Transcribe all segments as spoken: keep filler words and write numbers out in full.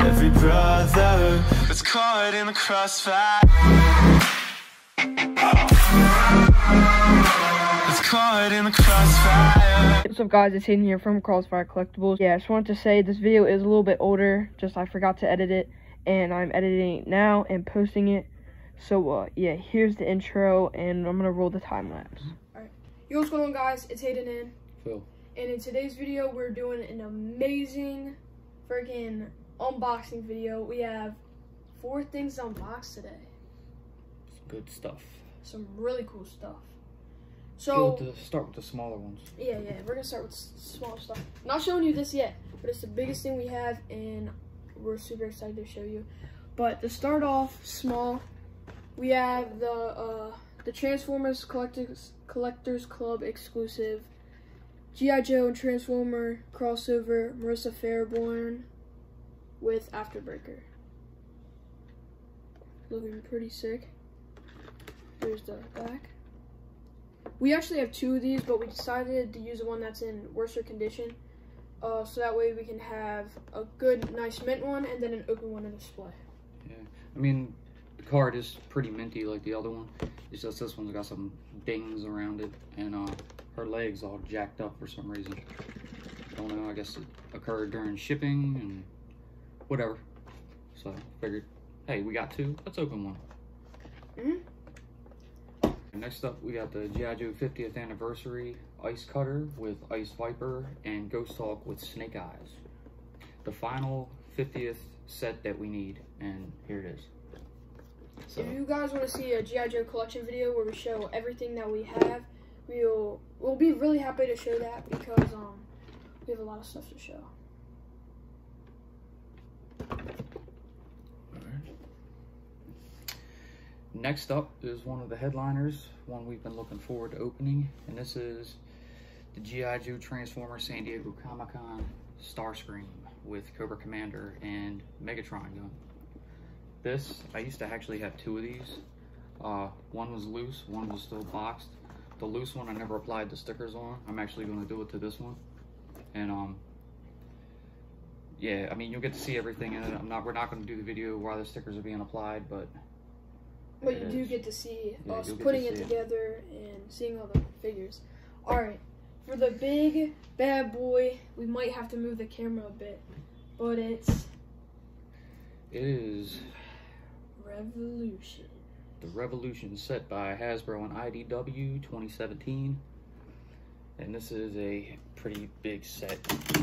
every brother that's caught in the crossfire. That's caught in the crossfire. What's up guys, it's Hayden here from Crossfire Collectibles. Yeah, I just wanted to say this video is a little bit older, just I forgot to edit it, and I'm editing it now and posting it. So uh, yeah, here's the intro, and I'm gonna roll the time lapse. Alright, yo, what's going on guys, it's Hayden and Phil. And in today's video, we're doing an amazing freaking unboxing video. We have four things to unbox today. Some good stuff. Some really cool stuff. So, Go to start with the smaller ones. Yeah, yeah, we're gonna start with s small stuff. I'm not showing you this yet, but it's the biggest thing we have, and we're super excited to show you. But to start off small, we have the uh, the Transformers Collectors Collectors Club exclusive G I Joe and Transformer crossover Marissa Fairborn with Afterbreaker. Looking pretty sick. Here's the back. We actually have two of these, but we decided to use the one that's in worse condition. Uh, so that way we can have a good, nice mint one and then an open one in display. Yeah, I mean, the card is pretty minty like the other one. It's just this one's got some dings around it, and uh, her leg's all jacked up for some reason. I don't know, I guess it occurred during shipping and whatever. So I figured, hey, we got two, let's open one. Mm-hmm. Next up, we got the G I Joe fiftieth Anniversary Ice Cutter with Ice Viper and Ghost Hawk with Snake Eyes. The final fiftieth set that we need, and here it is. So, if you guys want to see a G I Joe collection video where we show everything that we have, we'll we'll be really happy to show that because um we have a lot of stuff to show. next up is one of the headliners, one we've been looking forward to opening, and this is the G I Joe Transformer San Diego Comic-Con Starscream with Cobra Commander and Megatron gun. This, I used to actually have two of these. Uh, one was loose, one was still boxed. The loose one I never applied the stickers on. I'm actually going to do it to this one. And um, yeah, I mean, you'll get to see everything in it. I'm not, we're not going to do the video while the stickers are being applied, but But you do get to see yeah, us to putting it see together it. and seeing all the figures. Alright, for the big bad boy, we might have to move the camera a bit, but it's... It is... Revolution. The Revolution set by Hasbro and I D W twenty seventeen. And this is a pretty big set.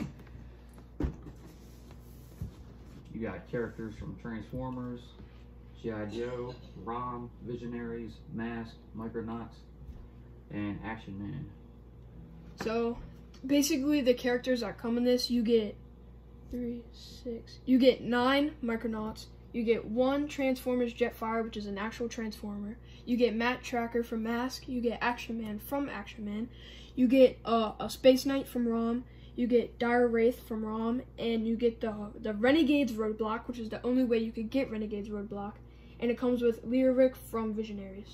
You got characters from Transformers, G I Joe, ROM, Visionaries, Mask, Micronauts, and Action Man. So, basically the characters that come in this, you get three, six, you get nine Micronauts, you get one Transformers Jetfire, which is an actual Transformer, you get Matt Tracker from Mask, you get Action Man from Action Man, you get uh, a Space Knight from ROM, you get Dire Wraith from ROM, and you get the, the Renegades Roadblock, which is the only way you could get Renegades Roadblock, and it comes with Lyric from Visionaries.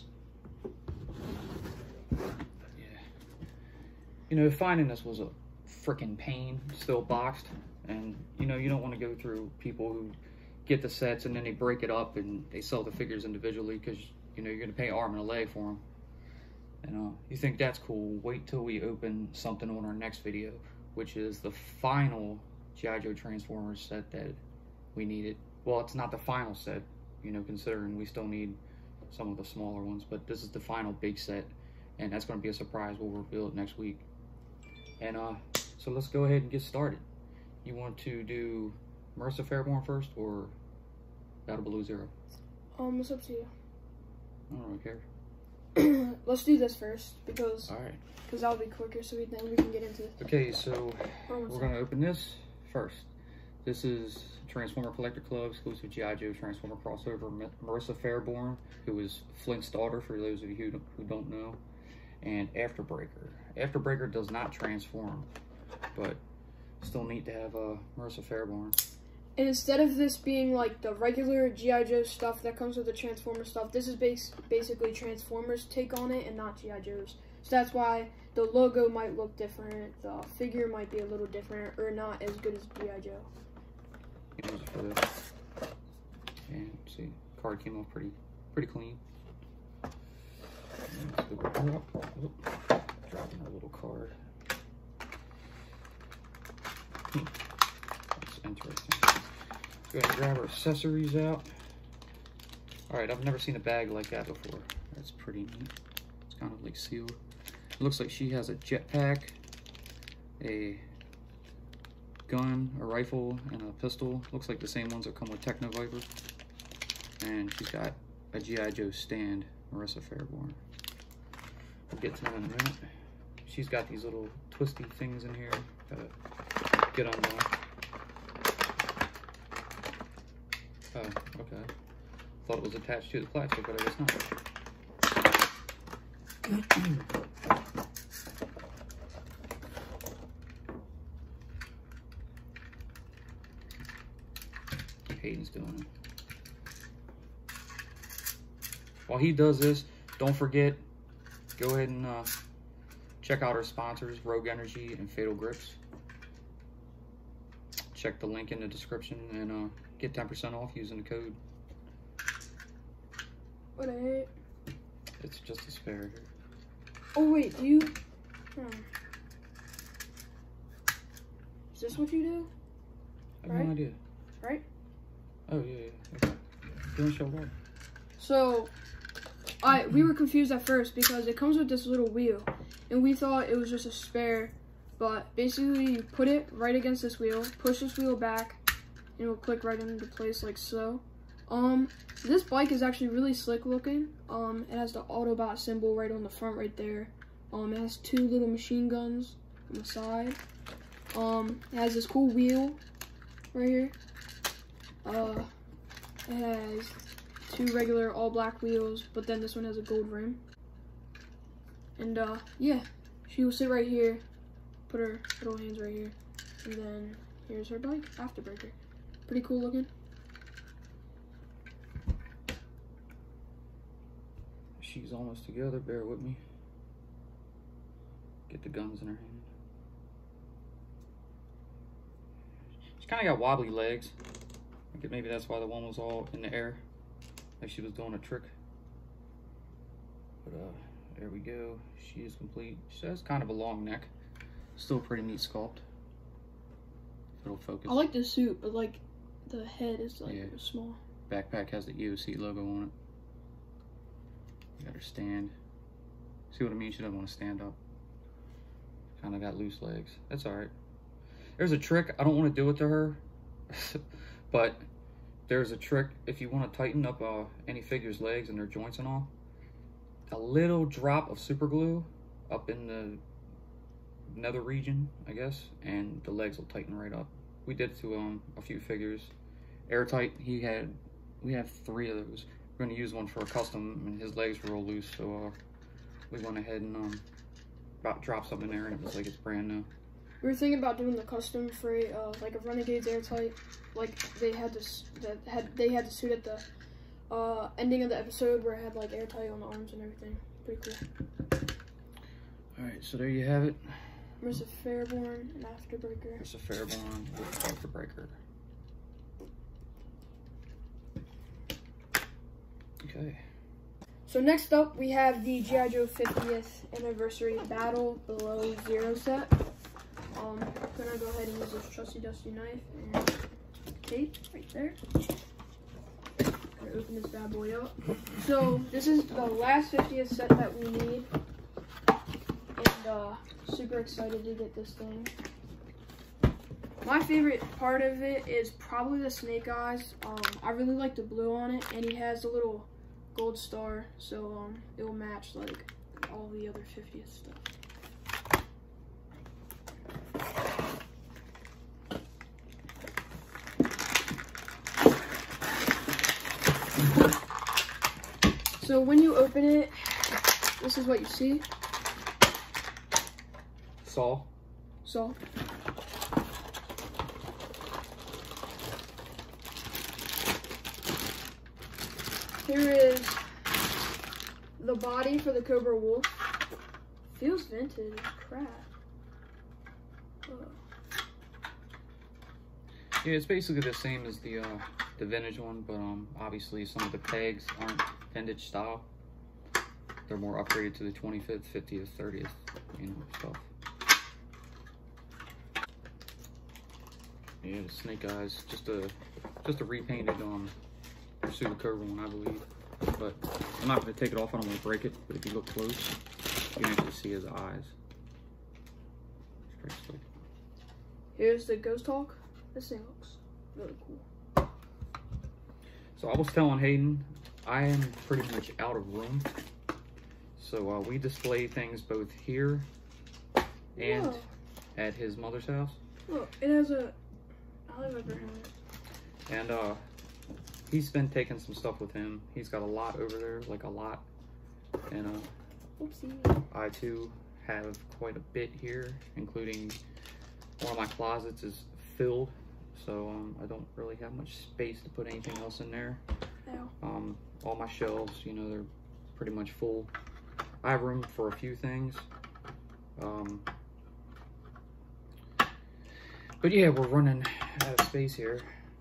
Yeah. You know, finding this was a freaking pain, still boxed, and you know, you don't want to go through people who get the sets and then they break it up and they sell the figures individually because, you know, you're going to pay an arm and a leg for them. And uh, you think that's cool, wait till we open something on our next video, which is the final G I Joe Transformers set that we needed. Well, it's not the final set, you know, considering we still need some of the smaller ones, but this is the final big set, and that's going to be a surprise. We'll reveal it next week. And uh, so let's go ahead and get started. You want to do Marissa Fairborn first, or Battle Below Zero? Um, it's up to you. I don't really care. Let's do this first, because All right. Because that'll be quicker, so we, then we can get into it. Okay, so Oh, we're going to open this first. This is Transformer Collector Club exclusive G I Joe Transformer crossover Marissa Fairborn, who is Flint's daughter, for those of you who don't, who don't know, and Afterbreaker. Afterbreaker does not transform, but still neat to have uh, Marissa Fairborn. And instead of this being like the regular G I Joe stuff that comes with the Transformer stuff, this is base basically Transformers' take on it and not G I Joe's. So that's why the logo might look different, the figure might be a little different, or not as good as G I Joe. For this. card came off pretty, pretty clean. Let's go drop. Oop, dropping our little card. Hmm. That's interesting. Let's go ahead and grab our accessories out. All right, I've never seen a bag like that before. That's pretty neat. It's kind of like sealed. It looks like she has a jetpack, a gun, a rifle, and a pistol. Looks like the same ones that come with Techno Viper. And she's got a G I Joe stand, Marissa Fairborn. We'll get to that in a minute. She's got these little twisty things in here. Gotta get undone. Oh, okay. Thought it was attached to the plastic, but I guess not. Hayden's doing it. While he does this, don't forget, go ahead and uh, check out our sponsors, Rogue Energy and Fatal Grips. Check the link in the description and uh, get ten percent off using the code. What I hate. It's just a spare here. Oh wait, do you? Hmm. Is this what you do? I have Right? no idea. Right? Oh yeah, yeah. Okay. You want to show that? So, I we were confused at first because it comes with this little wheel, and we thought it was just a spare. But basically, you put it right against this wheel, push this wheel back, and it will click right into place like so. Um, this bike is actually really slick looking. Um, it has the Autobot symbol right on the front right there. Um, it has two little machine guns on the side. Um, it has this cool wheel right here. Uh, it has two regular all black wheels, but then this one has a gold rim. And uh, yeah, she will sit right here, put her little hands right here, and then here's her bike, Afterbreaker. Pretty cool looking. She's almost together, bear with me. Get the guns in her hand. She's kind of got wobbly legs. I think maybe that's why the one was all in the air, like she was doing a trick. But uh, there we go. She is complete. She has kind of a long neck. Still a pretty neat sculpt. If it'll focus. I like the suit, but like the head is like Yeah. small. Backpack has the E O C logo on it. Got her stand. See what I mean? She doesn't want to stand up. Kind of got loose legs. That's all right. There's a trick. I don't want to do it to her, but there's a trick if you want to tighten up uh, any figure's legs and their joints and all. A little drop of super glue up in the nether region, I guess, and the legs will tighten right up. We did it to um a few figures. Airtight. He had. We have three of those. We're going to use one for a custom, and his legs were all loose, so uh, we went ahead and um, about dropped something in there, and it was like it's brand new. We were thinking about doing the custom for a, uh, like a Renegade's Airtight, like they had this, that had they had the suit at the uh, ending of the episode where it had like Airtight on the arms and everything. Pretty cool. All right, so there you have it. Marissa Fairborn and Afterbreaker. There's a Fairborn with Afterbreaker. Okay. So next up, we have the G I Joe fiftieth Anniversary Battle Below Zero set. Um, I'm gonna go ahead and use this trusty dusty knife and tape right there. Gonna open this bad boy up. So this is the last fiftieth set that we need, and uh, super excited to get this thing. My favorite part of it is probably the snake eyes. Um, I really like the blue on it, and he has a little gold star, so um, it will match like all the other fiftieth stuff. So when you open it, this is what you see. Saw. So here is the body for the Cobra Wolf. Feels vintage, crap. Oh. Yeah, it's basically the same as the uh, the vintage one, but um, obviously some of the pegs aren't vintage style. They're more upgraded to the twenty-fifth, fiftieth, thirtieth, you know, stuff. Yeah, the snake eyes, just a just a repainted um Pursuit of Cobra one, I believe. But I'm not gonna take it off. I don't want to break it. But if you look close, you can actually see his eyes. It's pretty slick. Here's the Ghost Hawk. This thing looks really cool. So I was telling Hayden, I am pretty much out of room. So uh, we display things both here and Whoa. at his mother's house. Look, it has a Alley Viper helmet. And uh, he's been taking some stuff with him. He's got a lot over there, like a lot. And uh, Oopsie. I too have quite a bit here, including one of my closets is filled. So um, I don't really have much space to put anything else in there. Ow. Um, all my shelves, you know, they're pretty much full. I have room for a few things. Um, but yeah, we're running out of space here.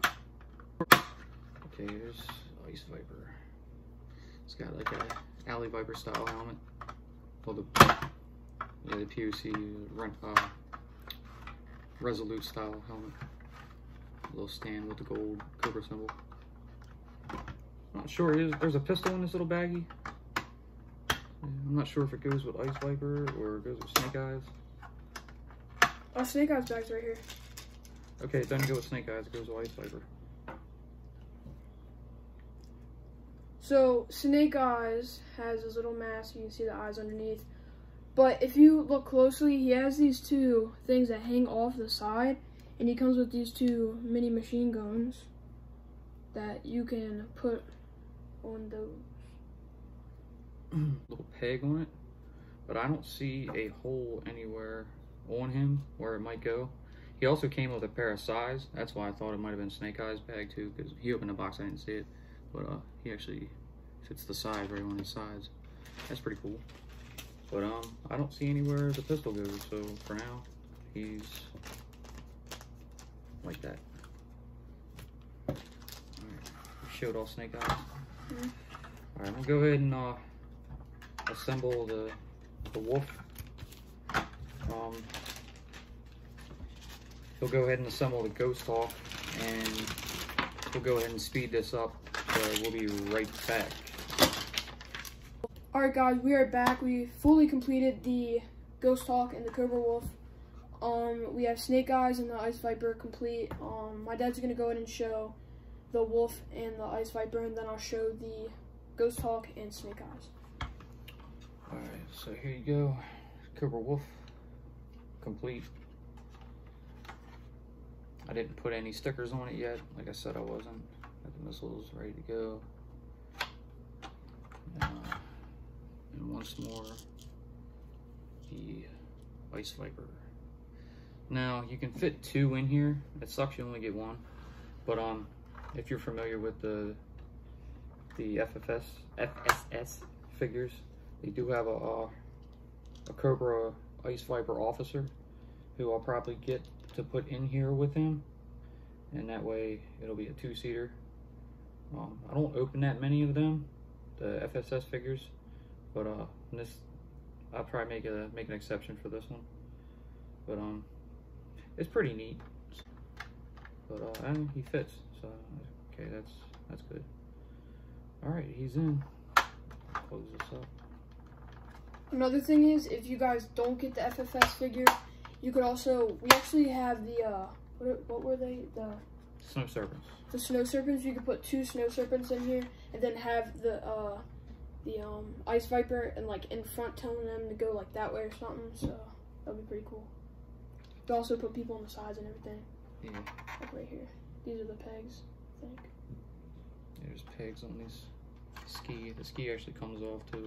Okay, here's Ice Viper. It's got like a Alley Viper style helmet. Well, the, yeah, the P O C uh, Resolute style helmet. A little stand with the gold Cobra symbol. Not sure, there's a pistol in this little baggie. I'm not sure if it goes with Ice Viper or it goes with Snake Eyes. Oh, Snake Eyes bag's right here. Okay, it doesn't go with Snake Eyes, it goes with Ice Viper. So, Snake Eyes has his little mask. You can see the eyes underneath. But if you look closely, he has these two things that hang off the side. And he comes with these two mini machine guns that you can put on those. Little peg on it, but I don't see a hole anywhere on him where it might go. He also came with a pair of size. That's why I thought it might have been Snake Eyes bag too, because he opened the box, I didn't see it, but uh, he actually fits the size right on his sides. That's pretty cool. But um, I don't see anywhere the pistol goes. So for now, he's like that. All right, we showed all Snake Eyes. Mm-hmm. All right, I'm gonna go ahead and uh. assemble the the wolf. Um, he'll go ahead and assemble the Ghost Hawk, and we'll go ahead and speed this up. So we'll be right back. Alright guys, we are back. We fully completed the Ghost Hawk and the Cobra Wolf. Um, we have Snake Eyes and the Ice Viper complete. Um, my dad's gonna go ahead and show the Wolf and the Ice Viper, and then I'll show the Ghost Hawk and Snake Eyes. Alright, so here you go. Cobra Wolf, complete. I didn't put any stickers on it yet. Like I said, I wasn't. Got the missiles ready to go. Uh, and once more, the Ice Viper. Now, you can fit two in here. It sucks you only get one. But um, if you're familiar with the the F F S, F S S figures, they do have a, a, a Cobra Ice Viper officer who I'll probably get to put in here with him. And that way, it'll be a two-seater. Um, I don't open that many of them, the F S S figures. But uh, this, I'll probably make a make an exception for this one. But um, it's pretty neat. But uh, and he fits, so okay, that's that's good. All right, he's in. Close this up. Another thing is, if you guys don't get the F F S figure, you could also, we actually have the, uh, what, what were they? The Snow Serpents. The Snow Serpents. You could put two Snow Serpents in here, and then have the, uh, the, um, Ice Viper, and, like, in front telling them to go, like, that way or something, so that'd be pretty cool. You could also put people on the sides and everything. Yeah. Like right here. These are the pegs, I think. There's pegs on these ski. The ski actually comes off, too.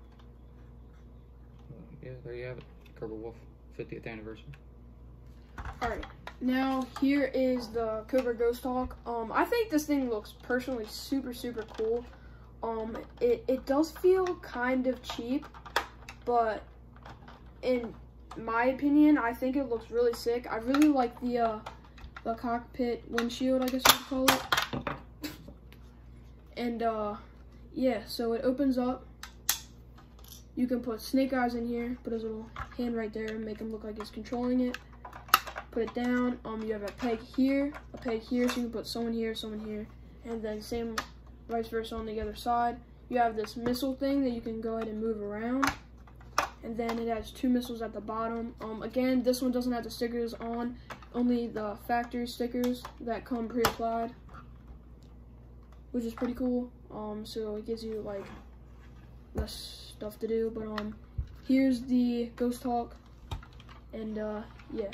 Yeah, there you have it. Cobra Wolf, fiftieth anniversary. Alright, now here is the Cobra Ghost Hawk. Um, I think this thing looks personally super, super cool. Um, it, it does feel kind of cheap, but in my opinion, I think it looks really sick. I really like the, uh, the cockpit windshield, I guess you could call it. And uh, yeah, so it opens up. You can put Snake Eyes in here, put his little hand right there, and make him look like he's controlling it. Put it down. Um, you have a peg here, a peg here, so you can put someone here, someone here, and then same vice versa on the other side. You have this missile thing that you can go ahead and move around, and then it has two missiles at the bottom. Um, again, this one doesn't have the stickers on, only the factory stickers that come pre-applied, which is pretty cool. Um, so it gives you like less stuff to do. But um, here's the Ghost Hawk, and uh, yeah.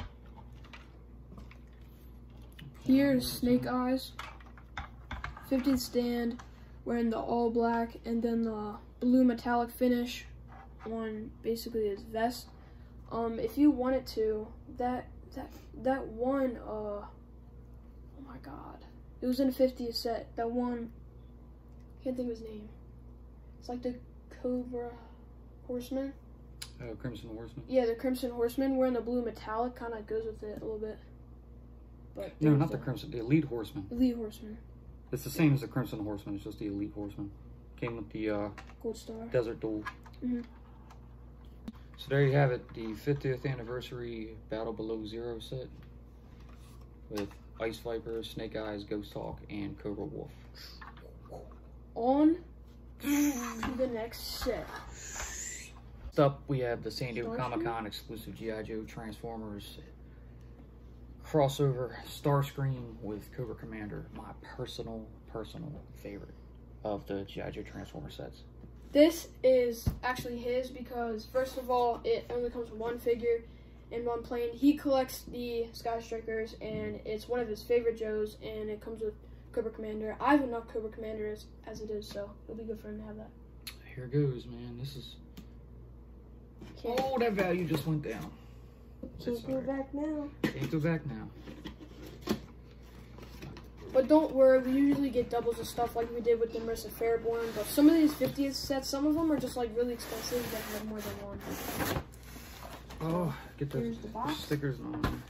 Here's Snake Eyes, fiftieth stand, wearing the all black and then the blue metallic finish on basically his vest. Um, if you wanted to, that that that one, uh, oh my god, it was in the fiftieth set. That one, I can't think of his name. It's like the Cobra Horseman. Oh, Crimson Horseman. Yeah, the Crimson Horseman wearing the blue metallic kind of goes with it a little bit. But no, not the Crimson, the Elite Horseman. Elite Horseman. It's the same as the Crimson Horseman, it's just the Elite Horseman. Came with the uh, Gold Star. Desert Duel. Mm-hmm. So there you have it, the fiftieth anniversary Battle Below Zero set with Ice Viper, Snake Eyes, Ghost Hawk, and Cobra Wolf. On to the next set. Next up, we have the San Diego Comic-Con exclusive G I. Joe Transformers crossover Starscream with Cobra Commander, my personal, personal favorite of the G I. Joe Transformer sets. This is actually his because, first of all, it only comes with one figure and one plane. He collects the Sky Strikers, and it's one of his favorite Joes, and it comes with Cobra Commander. I have enough Cobra Commanders as it is, so it'll be good for him to have that. Here goes, man. This is... Can't. Oh, that value just went down. Can't go back now. Can't go back now. But don't worry, we usually get doubles of stuff like we did with the Marissa Fairborn. But some of these fiftieth sets, some of them are just like really expensive that have more than one. Oh, get the, Here's the the box. stickers on.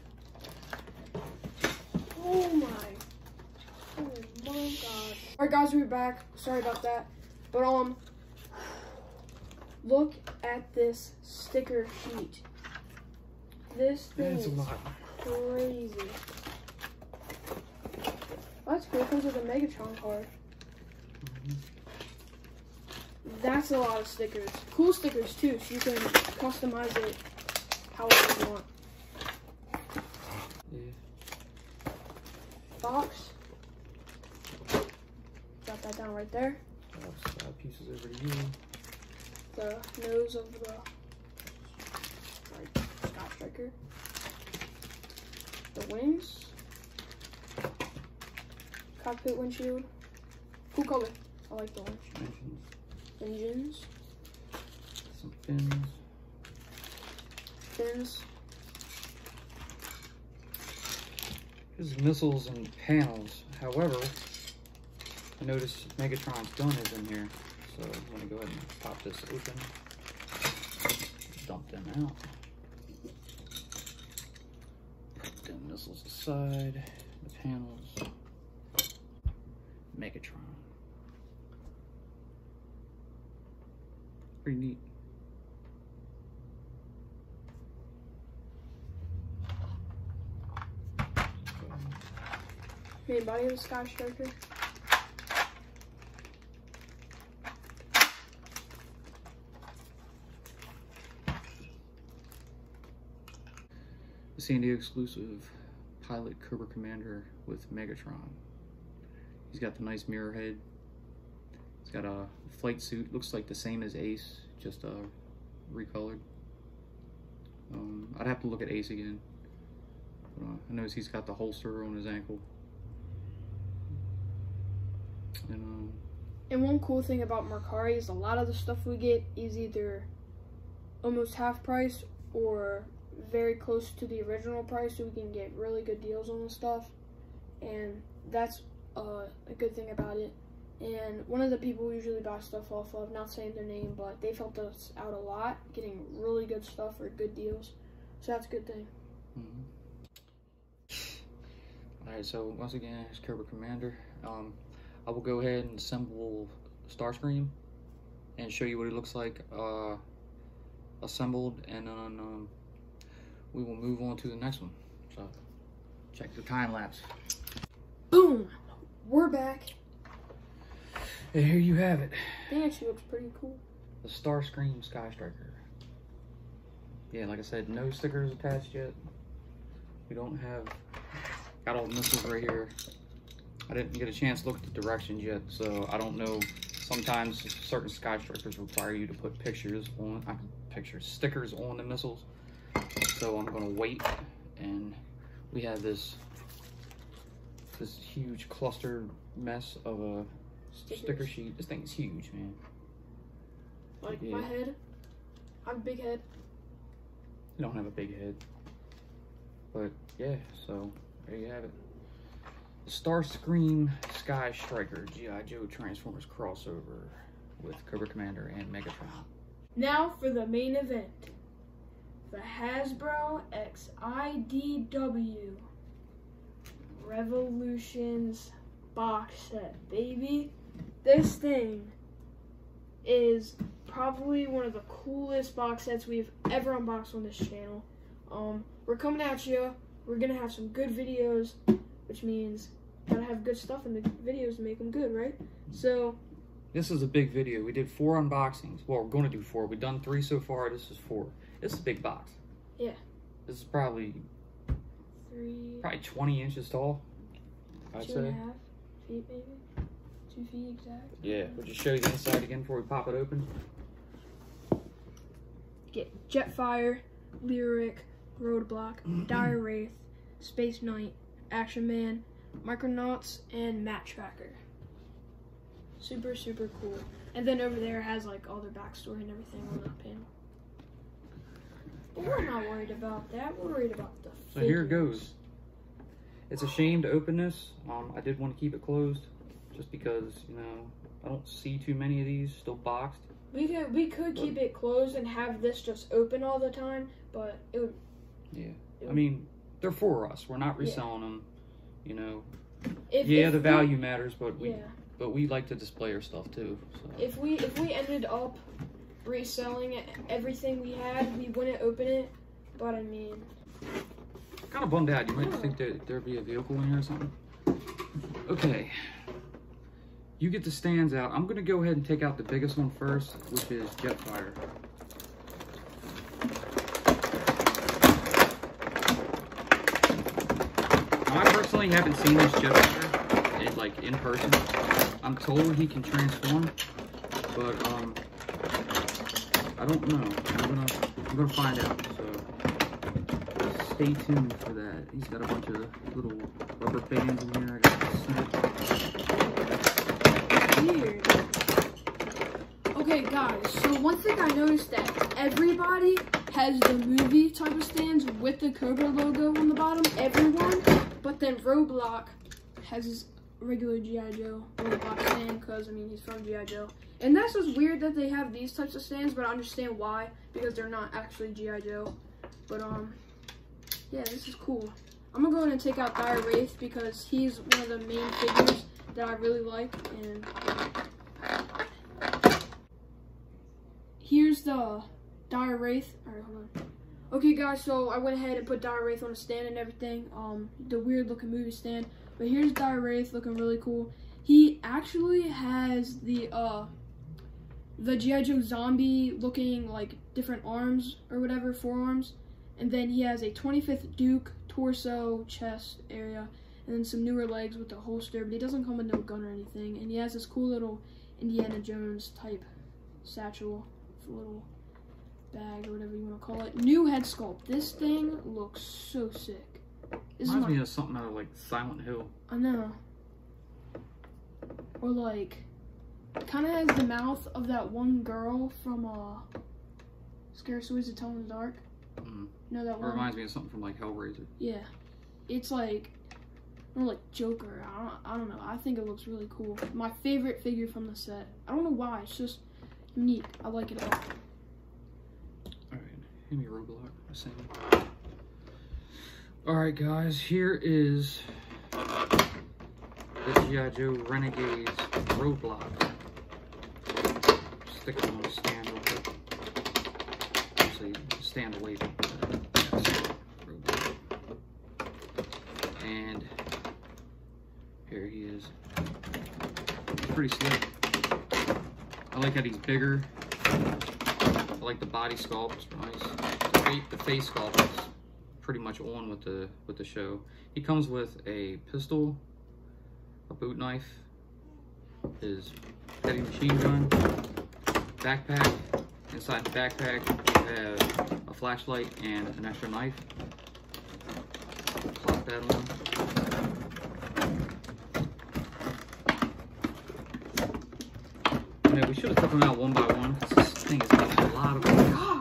Oh my. Oh my god. Alright guys, we're back. Sorry about that. But um look at this sticker sheet. This thing That's is a lot. crazy. Oh, that's cool. It comes with a Megatron card. Mm-hmm. That's a lot of stickers. Cool stickers too, so you can customize it however you want. Yeah. Box. Got that down right there. I'll slide pieces over to you. The nose of the like, Sky Striker. The wings. Cockpit windshield. Cool color. I like the orange. Engines. Engines. Some fins. Fins. There's missiles and panels. However, I noticed Megatron's gun is in here. So I'm going to go ahead and pop this open. Dump them out. Put the missiles aside. The panels. Megatron. Pretty neat. Main body of the Sky Striker. The San Diego exclusive pilot Cobra Commander with Megatron. He's got the nice mirror head. He's got a flight suit. Looks like the same as Ace, just uh, recolored. Um, I'd have to look at Ace again. But, uh, I notice he's got the holster on his ankle. And, um, And one cool thing about Mercari is a lot of the stuff we get is either almost half price or very close to the original price, so we can get really good deals on the stuff. And that's uh, a good thing about it. And one of the people we usually buy stuff off of, not saying their name, but they've helped us out a lot, getting really good stuff for good deals. So that's a good thing. mm-hmm. Alright, so once again, it's Cobra Commander. Um, I will go ahead and assemble Starscream and show you what he looks like uh, assembled, and then um, we will move on to the next one. So, check the time lapse. Boom! We're back. And here you have it. That actually looks pretty cool. The Starscream Sky Striker. Yeah, like I said, no stickers attached yet. We don't have, got all the missiles right here. I didn't get a chance to look at the directions yet, so I don't know. Sometimes certain Sky Strikers require you to put pictures on, I can pictures, stickers on the missiles. So I'm gonna wait, and we have this, this huge cluster mess of a Stickers. sticker sheet. This thing is huge, man. Like Yeah. my head. I have a big head. You don't have a big head. But yeah, so there you have it. The Starscream Sky Striker G I Joe Transformers crossover with Cobra Commander and Megatron. Now for the main event. The Hasbro X I D W Revolutions box set, baby. This thing is probably one of the coolest box sets we've ever unboxed on this channel. Um, we're coming at you. We're gonna have some good videos, which means gotta have good stuff in the videos to make them good, right? So This is a big video. We did four unboxings. Well, we're going to do four. We've done three so far. This is four. This is a big box. yeah, This is probably three, probably twenty inches tall, I'd two and a say. half feet, maybe two feet exact. Yeah. We'll just show you the inside again before we pop it open. Get Jetfire, Lyric, Roadblock, Dire Wraith, Space Knight, Action Man, Micronauts, and Mat Tracker. Super, super cool. And then over there has like all their backstory and everything on that panel. But we're not worried about that. We're worried about the So here it figures. goes. It's a shame to open this. Um, I did want to keep it closed, just because, you know, I don't see too many of these still boxed. We could we could keep it closed and have this just open all the time, but it would. Yeah. it I mean, they're for us. We're not Yeah. reselling them. You know. If, Yeah, if the we- value matters, but we Yeah. but we like to display our stuff too. So. If we if we ended up reselling everything we had, we wouldn't open it. But I mean, Kind of bummed out. You might think that there'd be a vehicle in here or something. Okay. You get the stands out. I'm gonna go ahead and take out the biggest one first, which is Jetfire. Now, I personally haven't seen this Jetfire in, like in person. I'm told he can transform, but um, I don't know. I'm gonna I'm gonna find out. So stay tuned for that. He's got a bunch of little rubber bands in here. I got to snip. weird. Okay, guys. So one thing I noticed that everybody has the movie type of stands with the Cobra logo on the bottom. Everyone, but then Roblox has his regular G I Joe Roblox stand because I mean he's from G I Joe. And that's just weird that they have these types of stands, but I understand why because they're not actually G I Joe. But um. Yeah, this is cool. I'm gonna go ahead and take out Dire Wraith because he's one of the main figures that I really like. And here's the Dire Wraith. Alright, hold on. Okay, guys, so I went ahead and put Dire Wraith on a stand and everything. Um, the weird looking movie stand. But here's Dire Wraith looking really cool. He actually has the uh the G I Joe zombie looking like different arms or whatever, forearms. And then he has a twenty-fifth Duke torso, chest area, and then some newer legs with the holster, but he doesn't come with no gun or anything. And he has this cool little Indiana Jones type satchel, with a little bag or whatever you want to call it. New head sculpt. This thing looks so sick. This Reminds is me my, of something out of like Silent Hill. I know. Or like, kind of has the mouth of that one girl from uh, Scary Stories to Tell in the Dark. Mm. You know that It one? reminds me of something from like Hellraiser. Yeah, it's like, or like Joker. I don't, I don't know. I think it looks really cool. My favorite figure from the set. I don't know why. It's just unique. I like it a lot. Alright, give me a Roblox. Same. Alright guys, here is the G I. Joe Renegades Roadblock. Stick it on the stand real quick. Actually, stand away from that. Roadblock. And here he is. Pretty slick. I like that he's bigger. I like the body sculpt. It's nice. The face, the face sculpt is pretty much on with the with the show. He comes with a pistol, a boot knife, his heavy machine gun, backpack. Inside the backpack, you have a flashlight and an extra knife. Plop that on. Yeah, we should have took them out one by one. This thing is got a lot of them.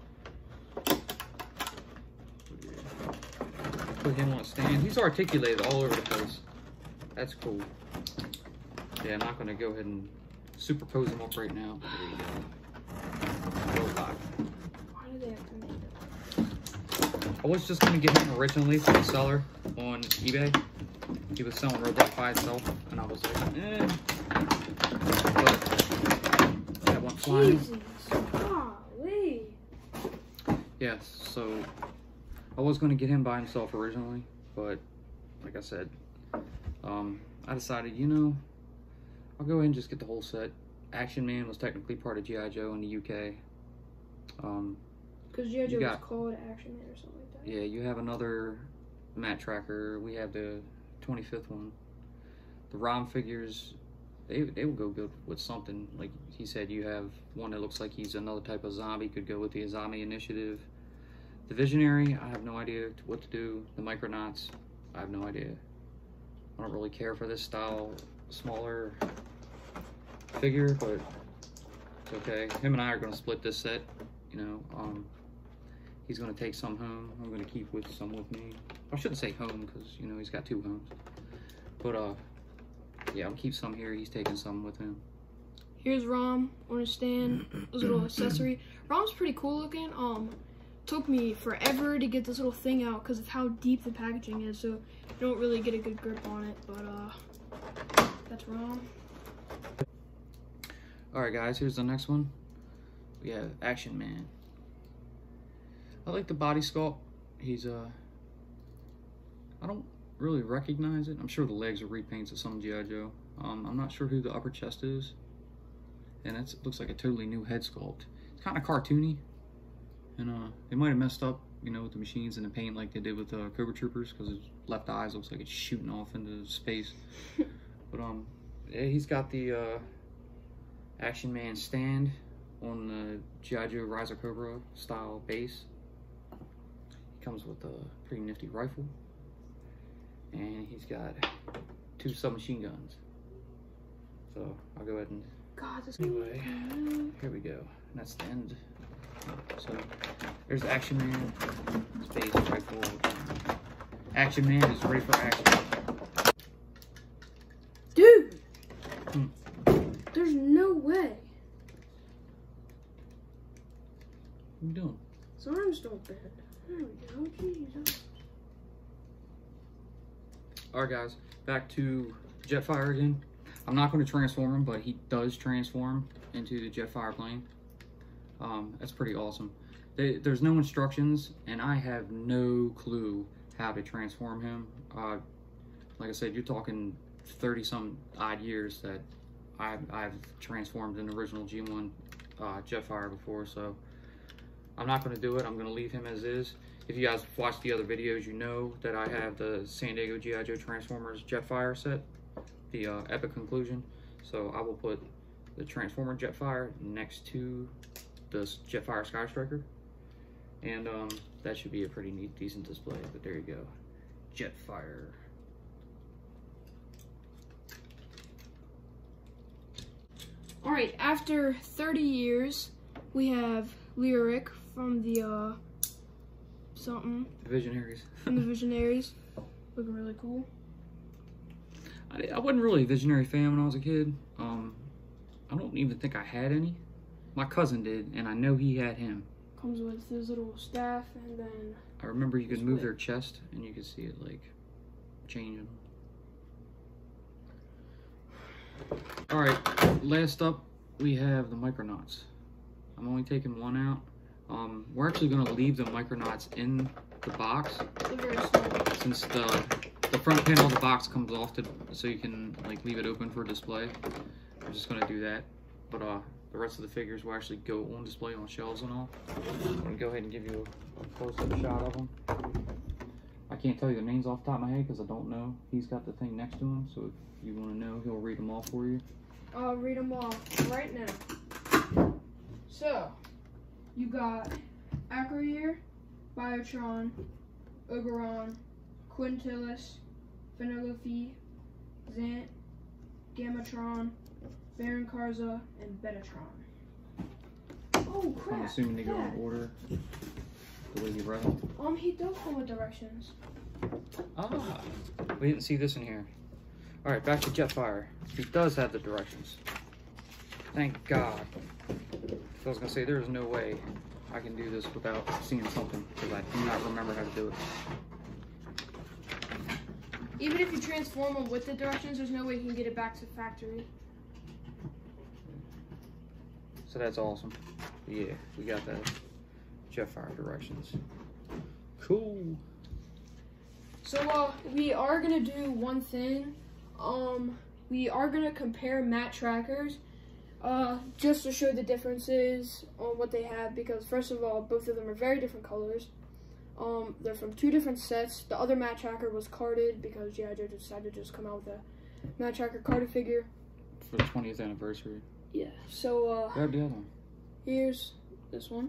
Put him on a stand. He's articulated all over the place. That's cool. Yeah, I'm not going to go ahead and superimpose him up right now. But there you go. Why do they have to make that? I was just going to get him originally from the seller on eBay. He was selling Roadblock by itself, and I was like, eh. But that went flying. Jesus, golly. Yes, so I was going to get him by himself originally, but like I said, um, I decided, you know, I'll go ahead and just get the whole set. Action Man was technically part of G I. Joe in the U K. Um, Because G I. Joe got, was called Action Man or something like that. Yeah, you have another Matt Tracker. We have the twenty-fifth one. The ROM figures, they they will go good with something. Like he said, you have one that looks like he's another type of zombie, could go with the Zombie Initiative. The Visionary, I have no idea what to do. The Micronauts, I have no idea. I don't really care for this style, smaller figure, but it's okay. Him and I are going to split this set, you know. Um, he's going to take some home. I'm going to keep with some with me. I shouldn't say home because, you know, he's got two homes. But, uh, yeah, I'll keep some here. He's taking some with him. Here's Rom on a stand. This little accessory. Rom's pretty cool looking. Um, took me forever to get this little thing out because of how deep the packaging is, so you don't really get a good grip on it. But uh, that's Rom. All right, guys. Here's the next one. We have Action Man. I like the body sculpt. He's uh, I don't really recognize it. I'm sure the legs are repaints of some G I. Joe. Um, I'm not sure who the upper chest is. And it looks like a totally new head sculpt. It's kind of cartoony. And uh, they might have messed up, you know, with the machines and the paint like they did with uh, Cobra Troopers, because his left eye looks like it's shooting off into space. But um, yeah, he's got the uh, Action Man stand on the G I. Joe Rise of Cobra style base. He comes with a pretty nifty rifle. And he's got two submachine guns. So I'll go ahead and God, this anyway, here we go. And that's the end. So there's Action Man. Space rifle. Action Man is ready for action. Dude! Hmm. There's no way. What are you doing? His arms don't bend. There we go. Jesus. Alright guys, back to Jetfire again. I'm not going to transform him, but he does transform into the Jetfire plane. Um, that's pretty awesome. They, there's no instructions, and I have no clue how to transform him. Uh, like I said, you're talking thirty some odd years that I've, I've transformed an original G one uh, Jetfire before, so I'm not going to do it. I'm going to leave him as is. If you guys watched the other videos, you know that I have the San Diego G I. Joe Transformers Jetfire set, the uh, Epic Conclusion. So I will put the Transformer Jetfire next to the Jetfire Sky Striker, and um, that should be a pretty neat, decent display. But there you go, Jetfire. All right, after thirty years, we have Lyric from the uh, something. The Visionaries. From the Visionaries, looking really cool. I, I wasn't really a Visionary fan when I was a kid. Um, I don't even think I had any. My cousin did, and I know he had him. Comes with his little staff, and then I remember you could move their chest, and you could see it like changing. All right, last up we have the Micronauts. I'm only taking one out. Um, we're actually going to leave the Micronauts in the box They're very small. since the the front panel of the box comes off to, so you can like leave it open for display. I'm just going to do that. But uh, the rest of the figures will actually go on display on shelves and all. I'm going to go ahead and give you a, a close-up shot of them. I can't tell you the names off the top of my head because I don't know. He's got the thing next to him, so if you want to know, he'll read them all for you. I'll read them all right now. So, you got Acroyear, Biotron, Oberon, Quintilis, Vanellope, Zant, Gamatron, Baron Karza, and Betatron. Oh crap! I'm assuming they go yeah. in order, the way you read them. Um, he does come with directions. Ah, we didn't see this in here. All right, back to Jetfire. He does have the directions. Thank God. So I was gonna say there's no way I can do this without seeing something because I do not remember how to do it. Even if you transform them with the directions, there's no way you can get it back to factory. So that's awesome. Yeah, we got the Jetfire directions. Cool. So, uh, we are gonna do one thing. Um, we are gonna compare mat trackers, uh, just to show the differences on what they have. Because first of all, both of them are very different colors. Um, they're from two different sets. The other mat tracker was carded because G I. Joe decided to just come out with a mat tracker carded figure. For the twentieth anniversary. Yeah. So, uh, Grab the other one. here's this one,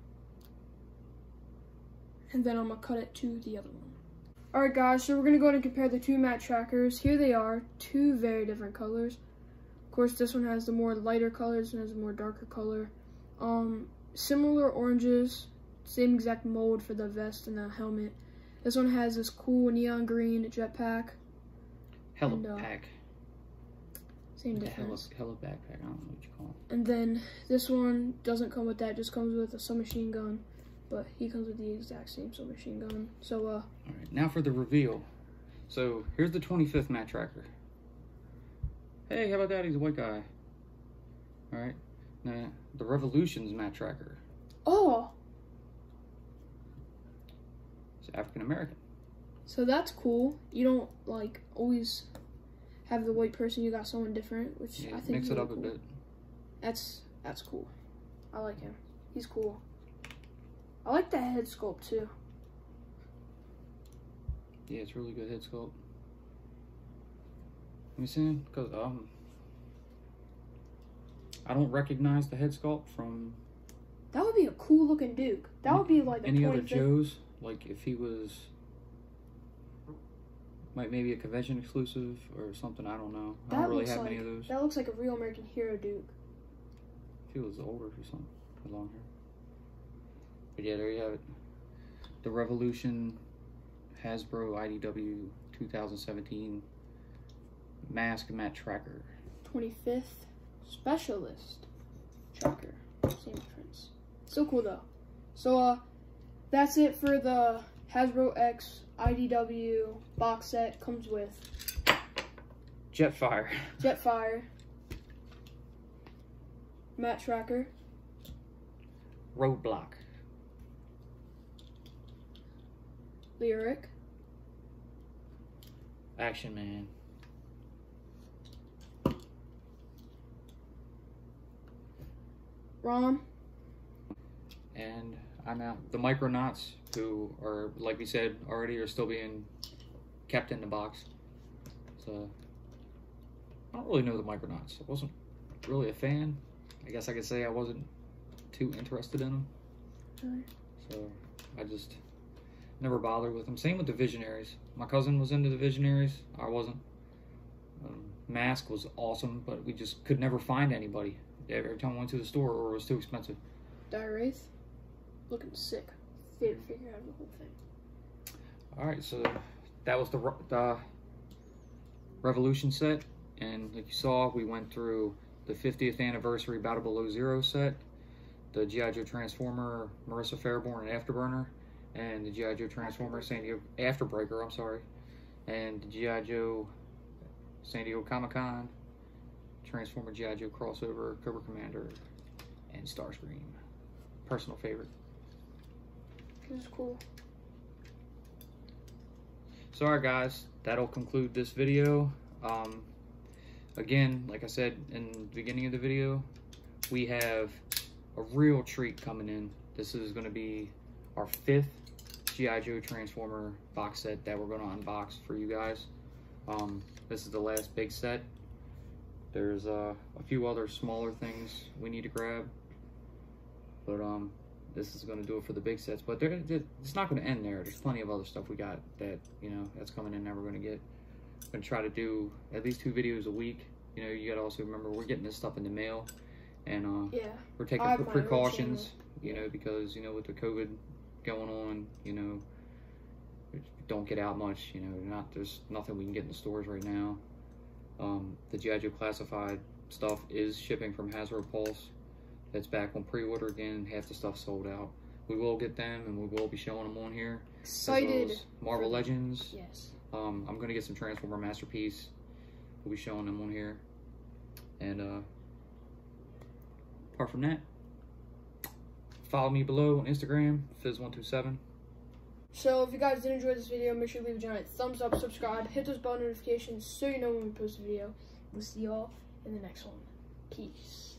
and then I'm gonna cut it to the other one. Alright guys, so we're going to go ahead and compare the two mat trackers. Here they are, two very different colors. Of course, this one has the more lighter colors and has a more darker color. Um, similar oranges, same exact mold for the vest and the helmet. This one has this cool neon green jetpack. Hella And, uh, pack. Same The hella, difference. hella backpack, I don't know what you call it. And then this one doesn't come with that, just comes with a submachine gun. But he comes with the exact same submachine gun. So, uh... Alright, now for the reveal. So, here's the twenty-fifth mat tracker. Hey, how about that? He's a white guy. Alright, now the Revolutions mat tracker. Oh! It's African American. So that's cool. You don't, like, always have the white person. You got someone different, which Yeah, I think mix is it really up a cool. bit. That's, that's cool. I like him. He's cool. I like the head sculpt, too. Yeah, it's really good head sculpt. Let me see, because um, I don't recognize the head sculpt from That would be a cool looking Duke. That would be like the any other twenty-fifth. Joes. Like if he was, like maybe a convention exclusive or something. I don't know. I That don't really looks have like, any of those. That looks like a real American Hero Duke. If he was older or something, with long hair. But yeah, there you have it. The Revolution Hasbro I D W two thousand seventeen Mask Mat Tracker. twenty-fifth Specialist Tracker. Same difference. So cool though. So uh, that's it for the Hasbro X I D W box set. Comes with Jetfire. Jetfire, Mat Tracker, Roadblock. Lyric, Action Man. Rom, And I'm out. The Micronauts, who are, like we said already, are still being kept in the box. So, I don't really know the Micronauts. I wasn't really a fan. I guess I could say I wasn't too interested in them. Really? So, I just never bothered with them. Same with the Visionaries. My cousin was into the Visionaries. I wasn't. Um, Mask was awesome, but we just could never find anybody. Every time I went to the store, or it was too expensive. Dire Wraith, looking sick. Favorite figure out of the whole thing. Alright, so that was the, re- the Revolution set, and like you saw, we went through the fiftieth anniversary Battle Below Zero set, the G I. Joe Transformer Marissa Fairborn and Afterburner, and the G I. Joe Transformer San Diego Afterbreaker, I'm sorry, and the G I. Joe San Diego Comic Con Transformer G I. Joe crossover, Cobra Commander, and Starscream. Personal favorite. This is cool. So alright guys, that'll conclude this video. Um, again, like I said in the beginning of the video, we have a real treat coming in. This is going to be our fifth G I. Joe Transformer box set that we're going to unbox for you guys. Um, this is the last big set. There's uh, a few other smaller things we need to grab, but um, this is going to do it for the big sets. But they're, they're, it's not going to end there. There's plenty of other stuff we got that, you know, that's coming in that we're going to get. I'm going to try to do at least two videos a week. You know, you got to also remember we're getting this stuff in the mail, and uh, Yeah. we're taking I have my own precautions, channel. you know, because, you know, with the COVID going on, you know, don't get out much, you know, not there's nothing we can get in the stores right now. Um, the G I. Joe Classified stuff is shipping from Hasbro Pulse. That's back on pre-order again. Half the stuff sold out. We will get them, and we will be showing them on here. Excited. As well as Marvel Legends. Yes. Um, I'm gonna get some Transformer Masterpiece. We'll be showing them on here. And uh, apart from that, follow me below on Instagram, Fizz one two seven. So if you guys did enjoy this video, make sure you leave a giant thumbs up, subscribe, hit those bell notifications so you know when we post a video. We'll see y'all in the next one. Peace.